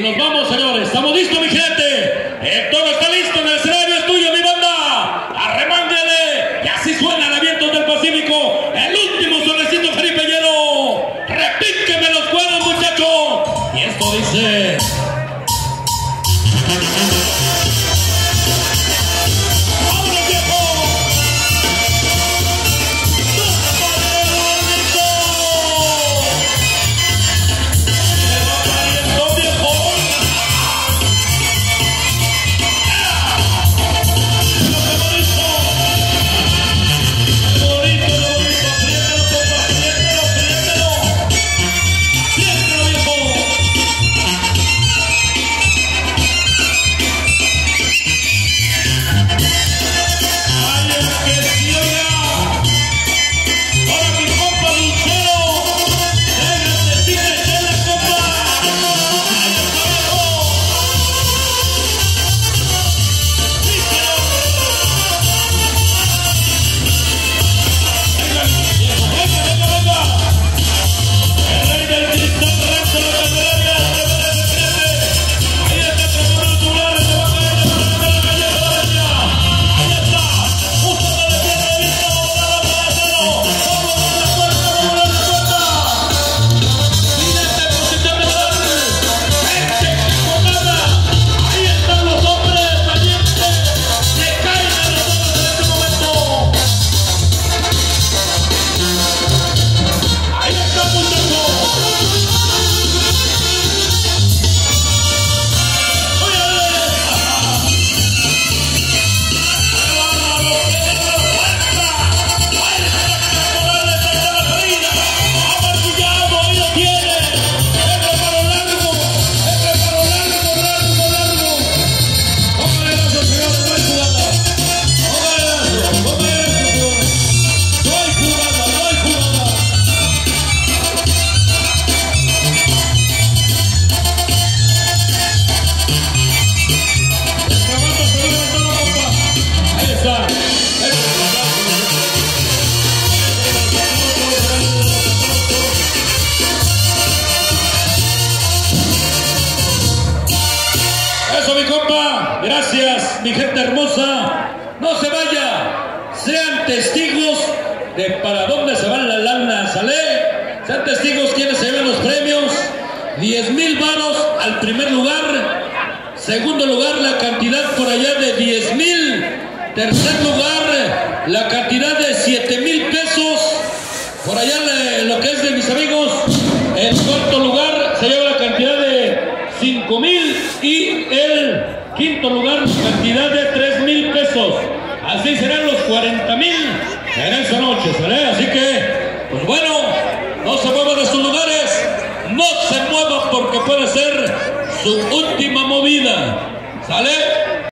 nos vamos, señores. ¿Estamos listos, mi gente? Todo está listo en el escenario, es tuyo, mi banda. Arremángale. Y así suena el Vientos del Pacífico. El último solecito jaripellero. Repíqueme los cuadros, muchachos. Y esto dice... Gracias, mi gente hermosa. No se vaya. Sean testigos de para dónde se van las lanas, ¿sale? Sean testigos quienes se llevan los premios. 10,000 varos al primer lugar. Segundo lugar, la cantidad por allá de 10,000. Tercer lugar, la cantidad de 7,000 pesos. Por allá lo que es de mis amigos. En cuarto lugar, se lleva la cantidad de 5,000 y el quinto lugar, cantidad de 3,000 pesos. Así serán los 40,000 en esa noche, ¿sale? Así que, pues bueno, no se muevan de sus lugares, no se muevan porque puede ser su última movida, ¿sale?